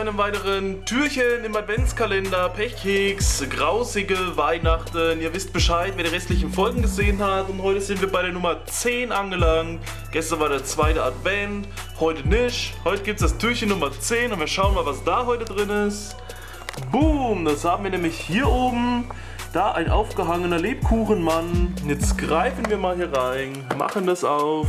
einem weiteren Türchen im Adventskalender. Pechkeks, grausige Weihnachten. Ihr wisst Bescheid, wer die restlichen Folgen gesehen hat. Und heute sind wir bei der Nummer 10 angelangt. Gestern war der zweite Advent, heute nicht. Heute gibt es das Türchen Nummer 10 und wir schauen mal, was da heute drin ist. Boom, das haben wir nämlich hier oben. Da ein aufgehangener Lebkuchenmann. Jetzt greifen wir mal hier rein, machen das auf.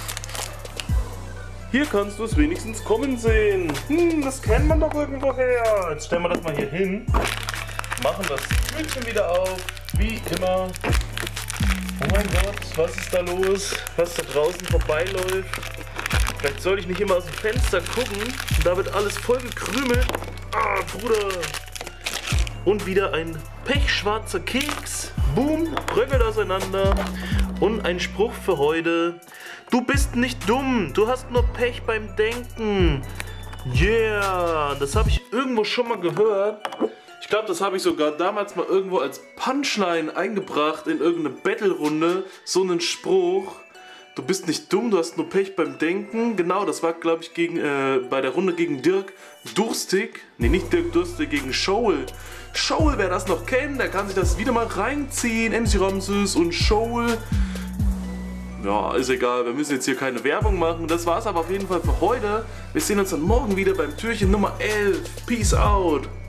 Hier kannst du es wenigstens kommen sehen. Das kennt man doch irgendwoher. Jetzt stellen wir das mal hier hin. Machen das Türchen wieder auf. Wie immer. Oh mein Gott, was ist da los? Was da draußen vorbeiläuft. Vielleicht sollte ich nicht immer aus dem Fenster gucken. Da wird alles voll gekrümelt. Ah, Bruder. Und wieder ein pechschwarzer Keks. Boom, bröckelt auseinander. Und ein Spruch für heute. Du bist nicht dumm, du hast nur Pech beim Denken. Yeah, das habe ich irgendwo schon mal gehört. Ich glaube, das habe ich sogar damals mal irgendwo als Punchline eingebracht in irgendeine Battle-Runde. So einen Spruch. Du bist nicht dumm, du hast nur Pech beim Denken. Genau, das war, glaube ich, bei der Runde gegen Dirk Durstig. Ne, nicht Dirk Durstig, gegen Shoal. Shoal, wer das noch kennt, der kann sich das wieder mal reinziehen. MC Ramses und Shoal. Ja, ist egal, wir müssen jetzt hier keine Werbung machen. Das war's aber auf jeden Fall für heute. Wir sehen uns dann morgen wieder beim Türchen Nummer 11. Peace out.